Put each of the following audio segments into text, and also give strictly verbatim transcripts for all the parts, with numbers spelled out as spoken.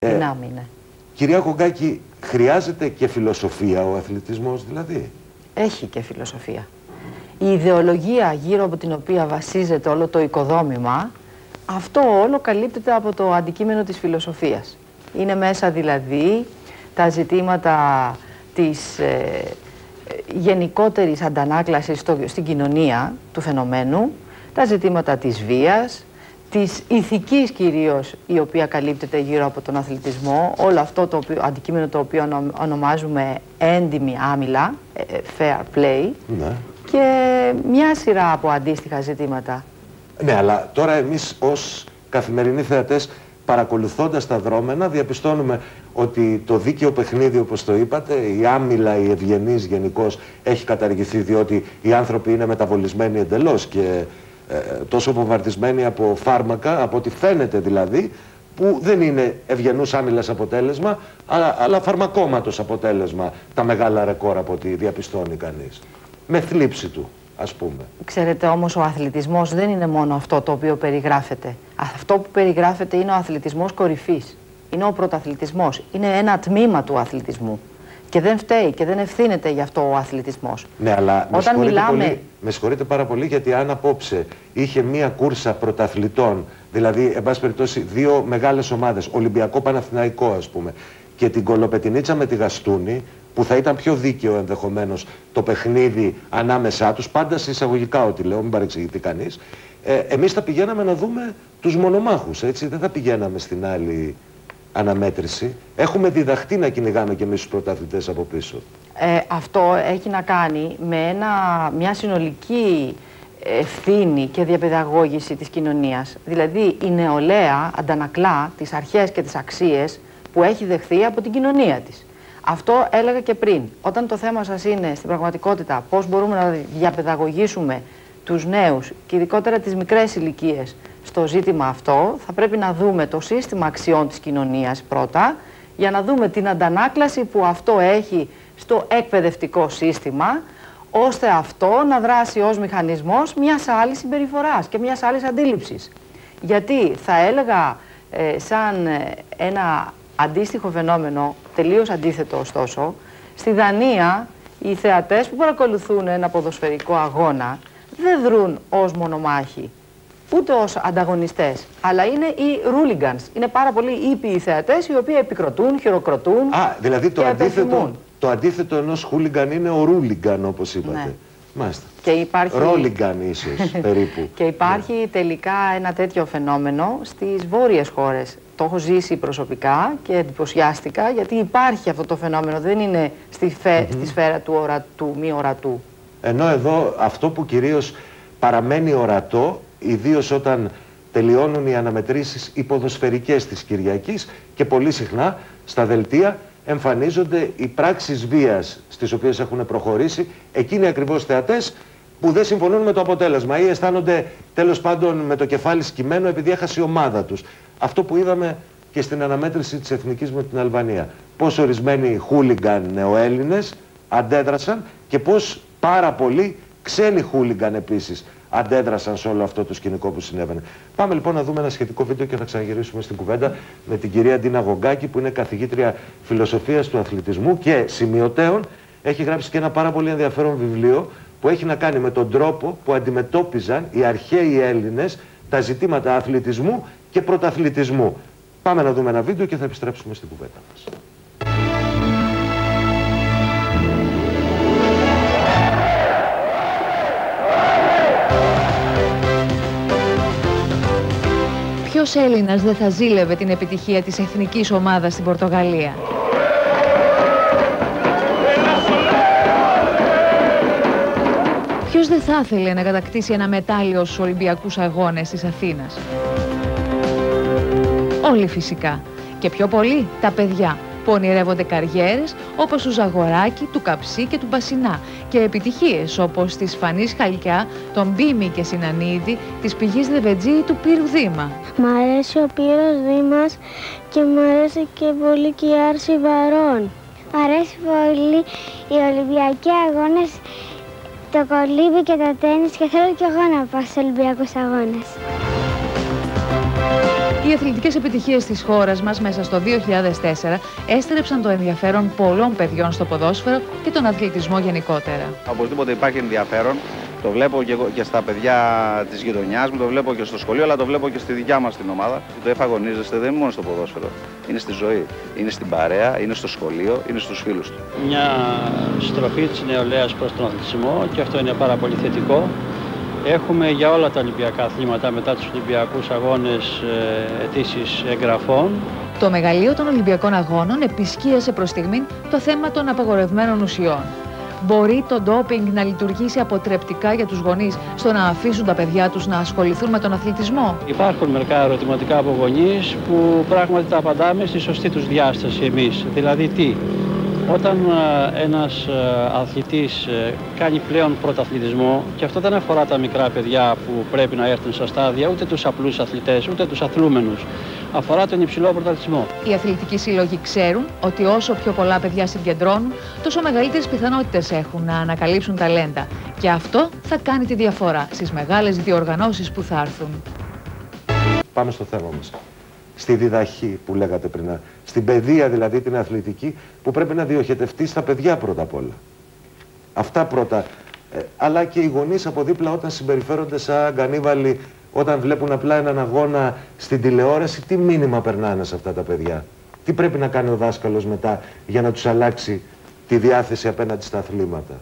Την άμυνα. Κυρία Γογκάκη, χρειάζεται και φιλοσοφία ο αθλητισμός δηλαδή? Έχει και φιλοσοφία. Η ιδεολογία γύρω από την οποία βασίζεται όλο το οικοδόμημα, αυτό όλο καλύπτεται από το αντικείμενο της φιλοσοφίας. Είναι μέσα δηλαδή τα ζητήματα της ε, γενικότερης αντανάκλασης στο, στην κοινωνία του φαινομένου, τα ζητήματα της βίας, της ηθικής κυρίως, η οποία καλύπτεται γύρω από τον αθλητισμό, όλο αυτό το οποίο, αντικείμενο το οποίο ονομάζουμε έντιμη άμυλα, fair play, ναι. Και μια σειρά από αντίστοιχα ζητήματα. Ναι, αλλά τώρα εμείς ως καθημερινοί θεατές, παρακολουθώντας τα δρόμενα, διαπιστώνουμε ότι το δίκαιο παιχνίδι, όπως το είπατε, η άμυλα, η ευγενής γενικώς, έχει καταργηθεί, διότι οι άνθρωποι είναι μεταβολισμένοι εντελώς και ε, τόσο βομβαρδισμένοι από φάρμακα, από ό,τι φαίνεται δηλαδή, που δεν είναι ευγενούς άμυλας αποτέλεσμα, αλλά, αλλά φαρμακόματος αποτέλεσμα τα μεγάλα ρεκόρ από ό,τι διαπιστώνει κανείς. Με θλίψη του, ας πούμε. Ξέρετε όμως, ο αθλητισμός δεν είναι μόνο αυτό το οποίο περιγράφεται. Αυτό που περιγράφεται είναι ο αθλητισμός κορυφής. Είναι ο πρωταθλητισμός. Είναι ένα τμήμα του αθλητισμού. Και δεν φταίει και δεν ευθύνεται γι' αυτό ο αθλητισμός. Ναι, αλλά με Όταν συγχωρείτε, μιλάμε... πολύ, με συγχωρείτε πάρα πολύ, γιατί αν απόψε είχε μία κούρσα πρωταθλητών, δηλαδή, εν πάση περιπτώσει, δύο μεγάλες ομάδες, Ολυμπιακό Παναθηναϊκό, ας πούμε, και την Κολοπετινίτσα με τη Γαστούνη, που θα ήταν πιο δίκαιο ενδεχομένως το παιχνίδι ανάμεσά τους, πάντα σε εισαγωγικά ό,τι λέω, μην παρεξηγηθεί κανείς, ε, εμείς θα πηγαίναμε να δούμε τους μονομάχους, έτσι, δεν θα πηγαίναμε στην άλλη αναμέτρηση. Έχουμε διδαχτεί να κυνηγάμε και εμείς τους πρωταθλητές από πίσω. Ε, αυτό έχει να κάνει με ένα, μια συνολική ευθύνη και διαπαιδαγώγηση της κοινωνίας. Δηλαδή η νεολαία αντανακλά τις αρχές και τις αξίες που έχει δεχθεί από την κοινωνία της. Αυτό έλεγα και πριν. Όταν το θέμα σας είναι στην πραγματικότητα πώς μπορούμε να διαπαιδαγωγήσουμε τους νέους και ειδικότερα τις μικρές ηλικίες στο ζήτημα αυτό, θα πρέπει να δούμε το σύστημα αξιών της κοινωνίας πρώτα, για να δούμε την αντανάκλαση που αυτό έχει στο εκπαιδευτικό σύστημα, ώστε αυτό να δράσει ως μηχανισμός μιας άλλης συμπεριφοράς και μιας άλλης αντίληψης. Γιατί θα έλεγα ε, σαν ένα αντίστοιχο φαινόμενο, τελείως αντίθετο ωστόσο, στη Δανία οι θεατές που παρακολουθούν ένα ποδοσφαιρικό αγώνα δεν δρούν ως μονομάχοι, ούτε ως ανταγωνιστές, αλλά είναι οι ρούλιγκανς. Είναι πάρα πολλοί ήπιοι θεατές οι οποίοι επικροτούν, χειροκροτούν. Α, δηλαδή το αντίθετο, το αντίθετο ενός χούλιγκαν είναι ο ρούλιγκαν, όπως είπατε. Ναι. Μάλιστα. Και υπάρχει... Ρόλιγκαν ίσως, περίπου. Και υπάρχει ναι. τελικά ένα τέτοιο φαινόμενο στις βόρειες χώρες. Το έχω ζήσει προσωπικά και εντυπωσιάστηκα, γιατί υπάρχει αυτό το φαινόμενο, δεν είναι στη, φε... mm-hmm. στη σφαίρα του ορατού, μη ορατού. Ενώ εδώ αυτό που κυρίως παραμένει ορατό, ιδίως όταν τελειώνουν οι αναμετρήσεις οι ποδοσφαιρικές της Κυριακής και πολύ συχνά στα δελτία εμφανίζονται οι πράξεις βίας στις οποίες έχουν προχωρήσει εκείνοι ακριβώς θεατές που δεν συμφωνούν με το αποτέλεσμα ή αισθάνονται τέλος πάντων με το κεφάλι σκυμμένο επειδή έχασε η ομάδα τους. Αυτό που είδαμε και στην αναμέτρηση της Εθνικής με την Αλβανία. Πώς ορισμένοι χούλιγκαν νεοέλληνες αντέδρασαν και πώς πάρα πολλοί ξένοι χούλιγκαν επίσης αντέδρασαν σε όλο αυτό το σκηνικό που συνέβαινε. Πάμε λοιπόν να δούμε ένα σχετικό βίντεο και θα ξαναγυρίσουμε στην κουβέντα με την κυρία Ντίνα Γογκάκη, που είναι καθηγήτρια φιλοσοφίας του αθλητισμού και σημειωτέων. Έχει γράψει και ένα πάρα πολύ ενδιαφέρον βιβλίο που έχει να κάνει με τον τρόπο που αντιμετώπιζαν οι αρχαίοι Έλληνες τα ζητήματα αθλητισμού και πρωταθλητισμού. Πάμε να δούμε ένα βίντεο και θα επιστρέψουμε στην κουβέντα μας. Ποιος Έλληνας δεν θα ζήλευε την επιτυχία της εθνικής ομάδας στην Πορτογαλία? Ποιος δεν θα ήθελε να κατακτήσει ένα μετάλλιο στους Ολυμπιακούς Αγώνες της Αθήνας? Όλοι φυσικά. Και πιο πολύ τα παιδιά που ονειρεύονται καριέρες όπως του Ζαγοράκη, του Καψί και του Μπασινά και επιτυχίες όπως της Φανής Χαλκιά, τον Μπίμη και Συνανίδη, της Πηγής Δεβετζή ή του Πύρου Δήμα. Μ' αρέσει ο Πύρος Δήμας και μ' αρέσει και πολύ και η Άρση Βαρών. Μ' αρέσει πολύ οι Ολυμπιακοί Αγώνες, το κολύμπι και το τένις και θέλω κι εγώ να πάω στους Ολυμπιακούς Αγώνες. Οι αθλητικές επιτυχίες της χώρας μας μέσα στο δύο χιλιάδες τέσσερα έστρεψαν το ενδιαφέρον πολλών παιδιών στο ποδόσφαιρο και τον αθλητισμό γενικότερα. Οπωσδήποτε υπάρχει ενδιαφέρον. Το βλέπω και, εγώ, και στα παιδιά της γειτονιάς μου, το βλέπω και στο σχολείο, αλλά το βλέπω και στη δικιά μας την ομάδα. Το εφαγωνίζεστε δεν είναι μόνο στο ποδόσφαιρο. Είναι στη ζωή, είναι στην παρέα, είναι στο σχολείο, είναι στους φίλους του. Μια στροφή της νεολαίας προς τον αθλητισμό και αυτό είναι πάρα πολύ θετικό. Έχουμε για όλα τα Ολυμπιακά αθλήματα μετά τους Ολυμπιακούς Αγώνες ε, αιτήσεις εγγραφών. Το μεγαλείο των Ολυμπιακών Αγώνων επισκίασε προς στιγμήν το θέμα των απαγορευμένων ουσιών. Μπορεί το ντόπινγκ να λειτουργήσει αποτρεπτικά για τους γονείς στο να αφήσουν τα παιδιά τους να ασχοληθούν με τον αθλητισμό? Υπάρχουν μερικά ερωτηματικά από γονείς που πράγματι τα απαντάμε στη σωστή τους διάσταση εμείς. Δηλαδή τι? Όταν ένας αθλητής κάνει πλέον πρωταθλητισμό, και αυτό δεν αφορά τα μικρά παιδιά που πρέπει να έρθουν στα στάδια, ούτε τους απλούς αθλητές, ούτε τους αθλούμενους, αφορά τον υψηλό πρωταθλητισμό. Οι αθλητικοί σύλλογοι ξέρουν ότι όσο πιο πολλά παιδιά συγκεντρώνουν, τόσο μεγαλύτερες πιθανότητες έχουν να ανακαλύψουν ταλέντα. Και αυτό θα κάνει τη διαφορά στις μεγάλες διοργανώσεις που θα έρθουν. Πάμε στο θέμα μας. Στη διδαχή που λέγατε πριν, στην παιδεία δηλαδή την αθλητική, που πρέπει να διοχετευτεί στα παιδιά πρώτα απ' όλα. Αυτά πρώτα. Ε, αλλά και οι γονείς από δίπλα όταν συμπεριφέρονται σαν γκανίβαλοι, όταν βλέπουν απλά έναν αγώνα στην τηλεόραση, τι μήνυμα περνάνε σε αυτά τα παιδιά? Τι πρέπει να κάνει ο δάσκαλος μετά για να τους αλλάξει τη διάθεση απέναντι στα αθλήματα?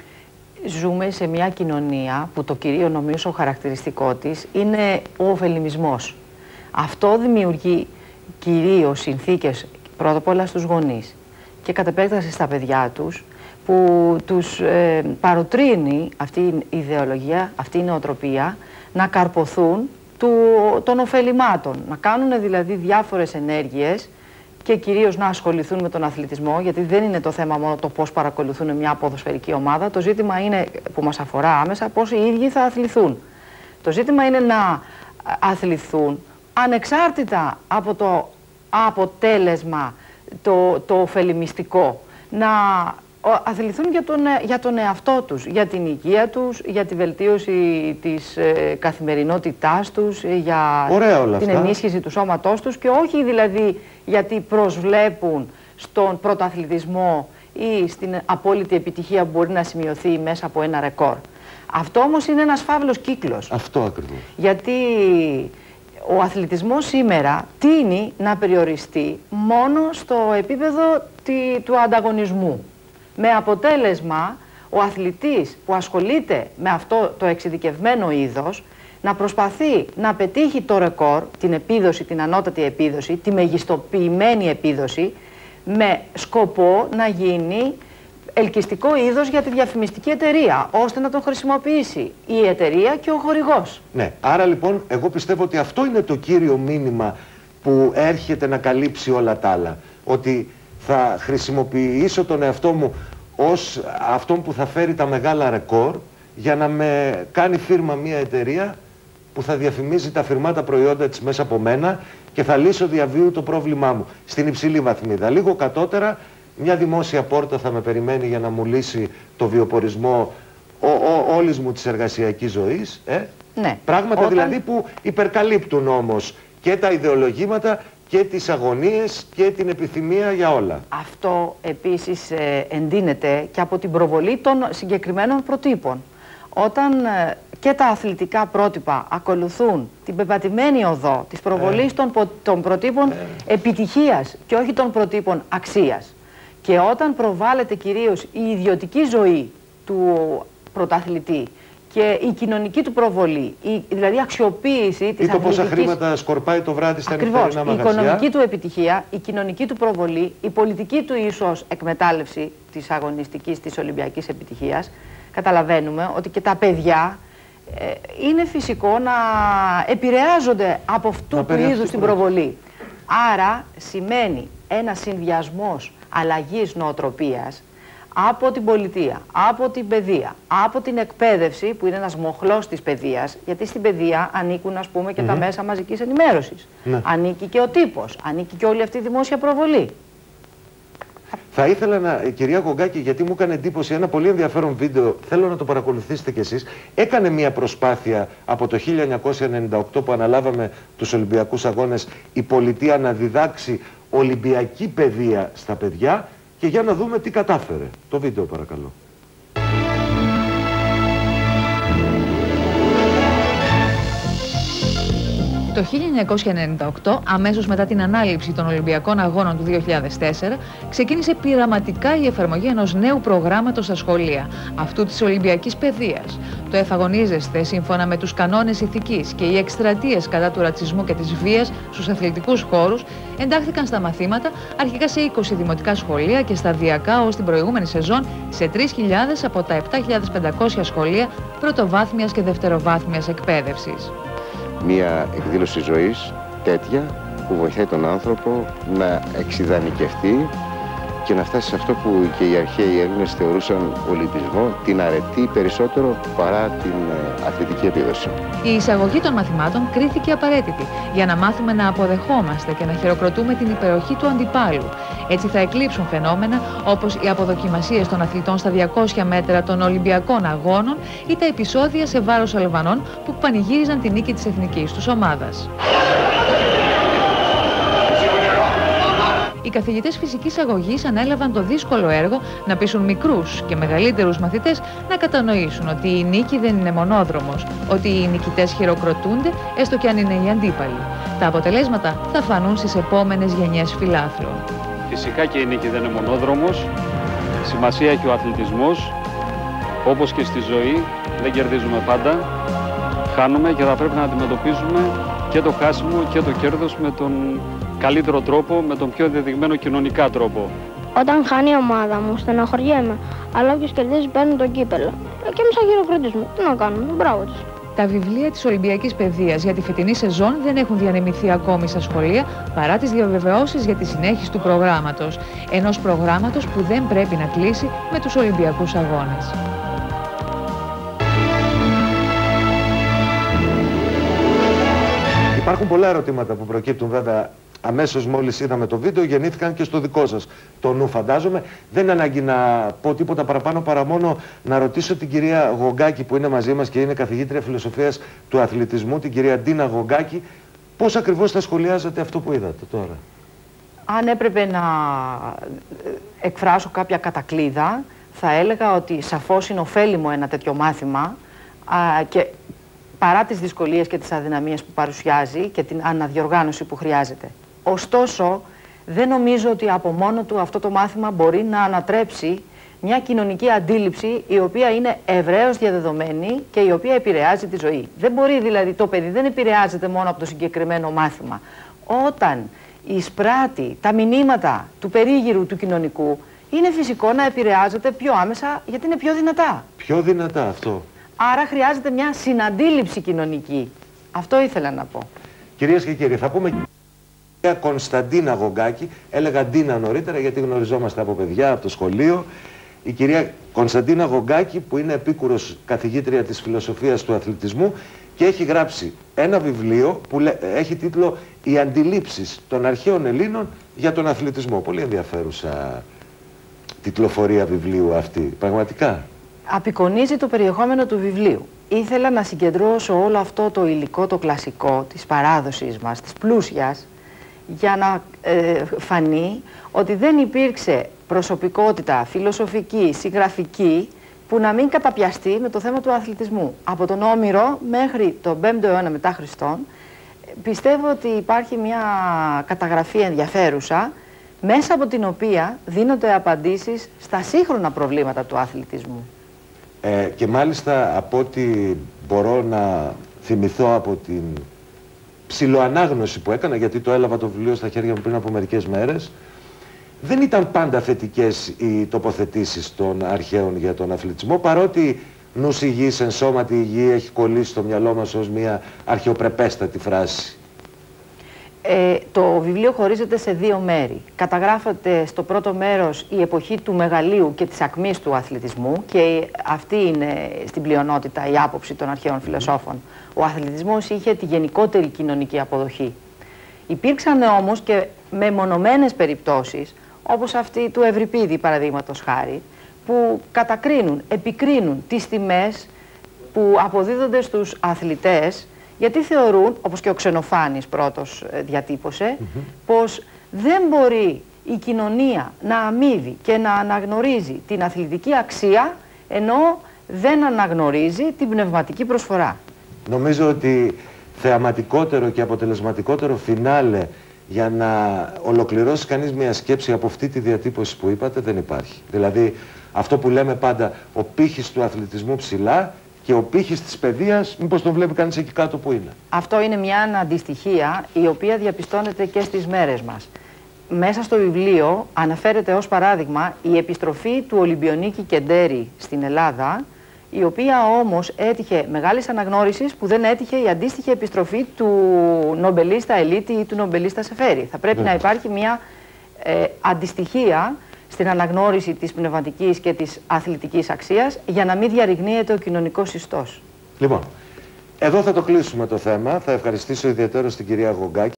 Ζούμε σε μια κοινωνία που το κυρίω νομίζω χαρακτηριστικό της είναι ο ωφελημισμός. Αυτό δημιουργεί κυρίως συνθήκες πρώτα απ' όλα στους γονείς και κατ' επέκταση στα παιδιά τους, που τους ε, παροτρύνει αυτή η ιδεολογία, αυτή η νοοτροπία να καρποθούν του, των ωφελημάτων, να κάνουν δηλαδή διάφορες ενέργειες και κυρίως να ασχοληθούν με τον αθλητισμό, γιατί δεν είναι το θέμα μόνο το πώς παρακολουθούν μια ποδοσφαιρική ομάδα, το ζήτημα είναι, που μας αφορά άμεσα, πώς οι ίδιοι θα αθληθούν. Το ζήτημα είναι να αθληθούν ανεξάρτητα από το αποτέλεσμα, το, το ωφελημιστικό, να αθληθούν για τον, για τον εαυτό τους, για την υγεία τους, για τη βελτίωση της ε, καθημερινότητάς τους, για την ενίσχυση του σώματός τους και όχι δηλαδή γιατί προσβλέπουν στον πρωταθλητισμό ή στην απόλυτη επιτυχία που μπορεί να σημειωθεί μέσα από ένα ρεκόρ. Αυτό όμως είναι ένας φαύλος κύκλος. Αυτό ακριβώς. Γιατί ο αθλητισμός σήμερα τείνει να περιοριστεί μόνο στο επίπεδο τη, του ανταγωνισμού. Με αποτέλεσμα ο αθλητής που ασχολείται με αυτό το εξειδικευμένο είδος να προσπαθεί να πετύχει το ρεκόρ, την επίδοση, την ανώτατη επίδοση, τη μεγιστοποιημένη επίδοση, με σκοπό να γίνει ελκυστικό είδος για τη διαφημιστική εταιρεία, ώστε να τον χρησιμοποιήσει η εταιρεία και ο χορηγός. Ναι, άρα λοιπόν εγώ πιστεύω ότι αυτό είναι το κύριο μήνυμα που έρχεται να καλύψει όλα τα άλλα. Ότι θα χρησιμοποιήσω τον εαυτό μου ως αυτόν που θα φέρει τα μεγάλα ρεκόρ για να με κάνει φίρμα μια εταιρεία που θα διαφημίζει τα φυρμάτα προϊόντα της μέσα από μένα και θα λύσω διαβίου το πρόβλημά μου στην υψηλή βαθμίδα. Λίγο κατώτερα μια δημόσια πόρτα θα με περιμένει για να μου λύσει το βιοπορισμό ο, ο, όλης μου της εργασιακής ζωής. Ε? Ναι. Πράγματα Όταν... δηλαδή που υπερκαλύπτουν όμως και τα ιδεολογήματα και τις αγωνίες και την επιθυμία για όλα. Αυτό επίσης ε, εντείνεται και από την προβολή των συγκεκριμένων προτύπων. Όταν ε, και τα αθλητικά πρότυπα ακολουθούν την πεπατημένη οδό της προβολής ε. των, των προτύπων ε. επιτυχίας και όχι των προτύπων αξίας. Και όταν προβάλλεται κυρίως η ιδιωτική ζωή του πρωταθλητή και η κοινωνική του προβολή, η, δηλαδή αξιοποίηση της ή το πόσα χρήματα σκορπάει το βράδυ στα νυχτερινά μαγαζιά. Η οικονομική του επιτυχία, η κοινωνική του προβολή, η πολιτική του ίσως εκμετάλλευση της αγωνιστικής, της ολυμπιακής επιτυχίας. Καταλαβαίνουμε ότι και τα παιδιά ε, είναι φυσικό να επηρεάζονται από αυτού του είδους την προβολή. Άρα σημαίνει ένα συνδυασμός αλλαγής νοοτροπίας από την πολιτεία, από την παιδεία, από την εκπαίδευση που είναι ένας μοχλός της παιδείας, γιατί στην παιδεία ανήκουν ας πούμε και mm-hmm. τα μέσα μαζικής ενημέρωσης, ναι. ανήκει και ο τύπος, ανήκει και όλη αυτή η δημόσια προβολή. Θα ήθελα να, κυρία Γογκάκη, γιατί μου έκανε εντύπωση ένα πολύ ενδιαφέρον βίντεο, θέλω να το παρακολουθήσετε κι εσείς. Έκανε μια προσπάθεια από το χίλια εννιακόσια ενενήντα οκτώ που αναλάβαμε τους Ολυμπιακούς Αγώνες η πολιτεία να διδάξει Ολυμπιακή παιδεία στα παιδιά και για να δούμε τι κατάφερε. Το βίντεο παρακαλώ. Το χίλια εννιακόσια ενενήντα οκτώ, αμέσως μετά την ανάληψη των Ολυμπιακών Αγώνων του δύο χιλιάδες τέσσερα, ξεκίνησε πειραματικά η εφαρμογή ενός νέου προγράμματος στα σχολεία, αυτού της Ολυμπιακής Παιδείας. Το εφαγωνίζεστε σύμφωνα με τους κανόνες ηθικής και οι εκστρατείες κατά του ρατσισμού και της βίας στους αθλητικούς χώρους εντάχθηκαν στα μαθήματα αρχικά σε είκοσι δημοτικά σχολεία και σταδιακά ως την προηγούμενη σεζόν σε τρεις χιλιάδες από τα επτά χιλιάδες πεντακόσια σχολεία πρωτοβάθμιας και δευτεροβάθμιας εκπαίδευσης. Μία εκδήλωση ζωής τέτοια που βοηθάει τον άνθρωπο να εξειδανικευτεί και να φτάσει σε αυτό που και οι αρχαίοι Έλληνες θεωρούσαν Ολυμπισμό, την αρετή περισσότερο παρά την αθλητική επίδοση. Η εισαγωγή των μαθημάτων κρίθηκε απαραίτητη για να μάθουμε να αποδεχόμαστε και να χειροκροτούμε την υπεροχή του αντιπάλου. Έτσι θα εκλείψουν φαινόμενα όπως οι αποδοκιμασίες των αθλητών στα διακόσια μέτρα των Ολυμπιακών Αγώνων ή τα επεισόδια σε βάρος Αλβανών που πανηγύριζαν την νίκη της εθνικής τους ομάδας. Οι καθηγητές φυσικής αγωγής ανέλαβαν το δύσκολο έργο να πείσουν μικρούς και μεγαλύτερους μαθητές να κατανοήσουν ότι η νίκη δεν είναι μονόδρομος, ότι οι νικητές χειροκροτούνται έστω και αν είναι οι αντίπαλοι. Τα αποτελέσματα θα φανούν στις επόμενες γενιές φιλάθλων. Φυσικά και η νίκη δεν είναι μονόδρομος, σημασία έχει ο αθλητισμός, όπως και στη ζωή δεν κερδίζουμε πάντα, χάνουμε και θα πρέπει να αντιμετωπίζουμε και το χάσιμο και το κέρδος με τον καλύτερο τρόπο, με τον πιο ενδεδειγμένο κοινωνικά τρόπο. Όταν χάνει η ομάδα μου, στεναχωριέμαι, αλλά όποιος κερδίζει παίρνει το κύπελλο. Και εμείς θα χειροκροτήσουμε. Τι να κάνουμε, μπράβο τους. Τα βιβλία της Ολυμπιακής Παιδείας για τη φετινή σεζόν δεν έχουν διανεμηθεί ακόμη στα σχολεία παρά τις διαβεβαιώσεις για τη συνέχιση του προγράμματος. Ενός προγράμματος που δεν πρέπει να κλείσει με τους Ολυμπιακούς Αγώνες. Υπάρχουν πολλά ερωτήματα που προκύπτουν βέβαια. Αμέσως μόλις είδαμε το βίντεο γεννήθηκαν και στο δικό σας το νου φαντάζομαι. Δεν είναι ανάγκη να πω τίποτα παραπάνω παρά μόνο να ρωτήσω την κυρία Γογκάκη που είναι μαζί μας και είναι καθηγήτρια φιλοσοφίας του αθλητισμού, την κυρία Ντίνα Γογκάκη, πώς ακριβώς θα σχολιάζετε αυτό που είδατε τώρα. Αν έπρεπε να εκφράσω κάποια κατακλείδα, θα έλεγα ότι σαφώς είναι ωφέλιμο ένα τέτοιο μάθημα α, και παρά τις δυσκολίες και τις αδυναμίες που παρουσιάζει και την αναδιοργάνωση που χρειάζεται. Ωστόσο, δεν νομίζω ότι από μόνο του αυτό το μάθημα μπορεί να ανατρέψει μια κοινωνική αντίληψη η οποία είναι ευρέως διαδεδομένη και η οποία επηρεάζει τη ζωή. Δεν μπορεί δηλαδή το παιδί, δεν επηρεάζεται μόνο από το συγκεκριμένο μάθημα. Όταν εισπράττει τα μηνύματα του περίγυρου του κοινωνικού, είναι φυσικό να επηρεάζεται πιο άμεσα γιατί είναι πιο δυνατά. Πιο δυνατά αυτό. Άρα χρειάζεται μια συναντήληψη κοινωνική. Αυτό ήθελα να πω. Κυρίες και κύριοι, θα πούμε κυρία Κωνσταντίνα Γογκάκη, έλεγα Ντίνα νωρίτερα γιατί γνωριζόμαστε από παιδιά, από το σχολείο. Η κυρία Κωνσταντίνα Γογκάκη που είναι επίκουρος καθηγήτρια της φιλοσοφίας του αθλητισμού και έχει γράψει ένα βιβλίο που έχει τίτλο «Οι αντιλήψεις των αρχαίων Ελλήνων για τον αθλητισμό». Πολύ ενδιαφέρουσα τιτλοφορία βιβλίου αυτή, πραγματικά. Απεικονίζει το περιεχόμενο του βιβλίου. Ήθελα να συγκεντρώσω όλο αυτό το υλικό, το κλασικό της παράδοσης μας, της πλούσιας, για να ε, φανεί ότι δεν υπήρξε προσωπικότητα φιλοσοφική, συγγραφική, που να μην καταπιαστεί με το θέμα του αθλητισμού. Από τον Όμηρο μέχρι τον πέμπτο αιώνα μετά Χριστόν, πιστεύω ότι υπάρχει μια καταγραφή ενδιαφέρουσα, μέσα από την οποία δίνονται απαντήσεις στα σύγχρονα προβλήματα του αθλητισμού. Ε, και μάλιστα από ό,τι μπορώ να θυμηθώ από την ψιλοανάγνωση που έκανα, γιατί το έλαβα το βιβλίο στα χέρια μου πριν από μερικές μέρες, δεν ήταν πάντα θετικές οι τοποθετήσεις των αρχαίων για τον αθλητισμό, παρότι νους υγιής εν σώματι υγιή έχει κολλήσει στο μυαλό μας ως μια αρχαιοπρεπέστατη φράση. Ε, το βιβλίο χωρίζεται σε δύο μέρη. Καταγράφεται στο πρώτο μέρος η εποχή του μεγαλείου και της ακμής του αθλητισμού και αυτή είναι στην πλειονότητα η άποψη των αρχαίων φιλοσόφων. Ο αθλητισμός είχε τη γενικότερη κοινωνική αποδοχή. Υπήρξαν όμως και μεμονωμένες περιπτώσεις όπως αυτή του Ευρυπίδη παραδείγματος χάρη, που κατακρίνουν, επικρίνουν τις τιμές που αποδίδονται στους αθλητές, γιατί θεωρούν, όπως και ο Ξενοφάνης πρώτος διατύπωσε, mm-hmm. πως δεν μπορεί η κοινωνία να αμείβει και να αναγνωρίζει την αθλητική αξία, ενώ δεν αναγνωρίζει την πνευματική προσφορά. Νομίζω ότι θεαματικότερο και αποτελεσματικότερο φινάλε για να ολοκληρώσει κανείς μια σκέψη από αυτή τη διατύπωση που είπατε δεν υπάρχει. Δηλαδή αυτό που λέμε πάντα, ο πύχης του αθλητισμού ψηλά και ο πύχης της παιδείας, μήπως τον βλέπει κανείς εκεί κάτω που είναι. Αυτό είναι μια αντιστοιχία η οποία διαπιστώνεται και στις μέρες μας. Μέσα στο βιβλίο αναφέρεται ως παράδειγμα η επιστροφή του Ολυμπιονίκη Κεντέρη στην Ελλάδα, η οποία όμως έτυχε μεγάλης αναγνώρισης που δεν έτυχε η αντίστοιχη επιστροφή του νομπελίστα Ελίτη ή του νομπελίστα Σεφέρη. Θα πρέπει ναι. να υπάρχει μια ε, αντιστοιχία στην αναγνώριση της πνευματικής και της αθλητικής αξίας για να μην διαρριγνύεται ο κοινωνικός ιστός. Λοιπόν, εδώ θα το κλείσουμε το θέμα. Θα ευχαριστήσω ιδιαίτερα την κυρία Γογκάκη.